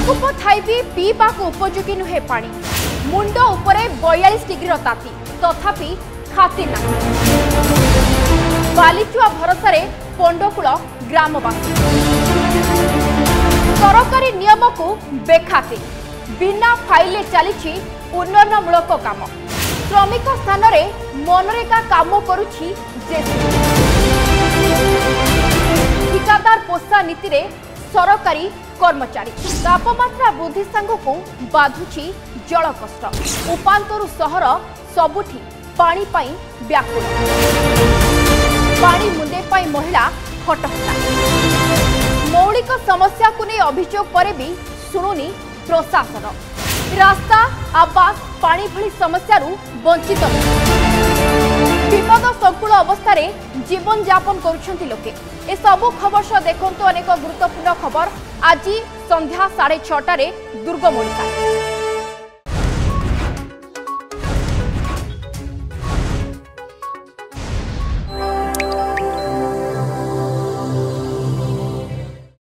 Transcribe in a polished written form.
नलकूप थाई भी पीवा को उपयोगी नुहे पानी मुंड उपरे 42 डिग्री ताती तथापि खाती ना बालीचुआ भरोसा पंडकूल ग्रामवासी सरकारी नियम को बेखाती बिना फाइले चली उन्नयनमूलक काम श्रमिक स्थान में मनरेगा काम करुछि ठिकादार पोषा नीति रे सरकारी कर्मचारी तापमात्रा वृद्धि सांगू बाधुछि जल कष्ट उपांतरु सहर सबुठी पानी पाई व्याकुल पानी मुंदे पाई महिला हटहटा मौलिक समस्या को नहीं अभियोग पर भी शुणुनी प्रशासन रास्ता आवास पानी भली समस्या वंचित विपद संकुल अवस्था जीवन यापन करुछंती लोके ए सबु खबर सह देखंतु अनेक गुरुत्वपूर्ण खबर आज संध्या 6:30 दुर्गम ओडिशा।